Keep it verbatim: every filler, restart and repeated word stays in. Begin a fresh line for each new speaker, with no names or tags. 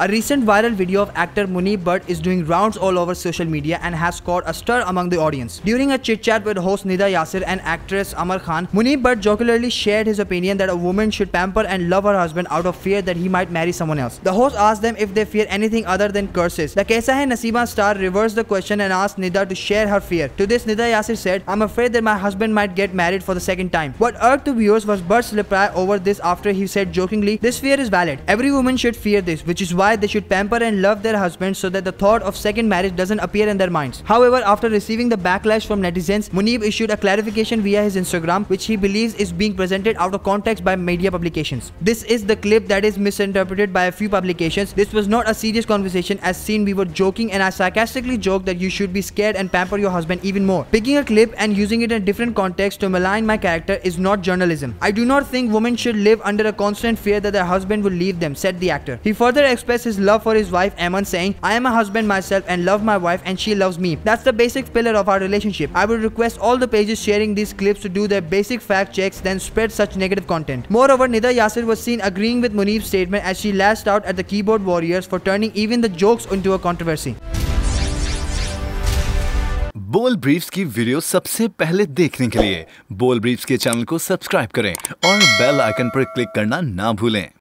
A recent viral video of actor Munib Butt is doing rounds all over social media and has caused a stir among the audience. During a chit-chat with host Nida Yasir and actress Amar Khan, Munib Butt jocularly shared his opinion that a woman should pamper and love her husband out of fear that he might marry someone else. The host asked them if they fear anything other than curses. The Kaisa Hai Nasiba star reversed the question and asked Nida to share her fear. To this, Nida Yasir said, "I'm afraid that my husband might get married for the second time." What irked the viewers was Butt's reply over this after he said jokingly, "This fear is valid. Every woman should fear this, which is why they should pamper and love their husband so that the thought of second marriage doesn't appear in their minds." However, after receiving the backlash from netizens, Munib issued a clarification via his Instagram, which he believes is being presented out of context by media publications. This is the clip that is misinterpreted by a few publications. This was not a serious conversation. As seen, we were joking and I sarcastically joked that you should be scared and pamper your husband even more. Picking a clip and using it in a different context to malign my character is not journalism. I do not think women should live under a constant fear that their husband will leave them, said the actor. He further expressed his love for his wife Eman, saying, "I am a husband myself and love my wife and she loves me. That's the basic pillar of our relationship. I would request all the pages sharing these clips to do their basic fact checks, then spread such negative content." Moreover, Nida Yasir was seen agreeing with Munib's statement as she lashed out at the keyboard warriors for turning even the jokes into a controversy.
बोल briefs की video सबसे पहले देखने के लिए बोल briefs के channel को सब्सक्राइब करें और बेल आइकन पर क्लिक करना ना भूलें।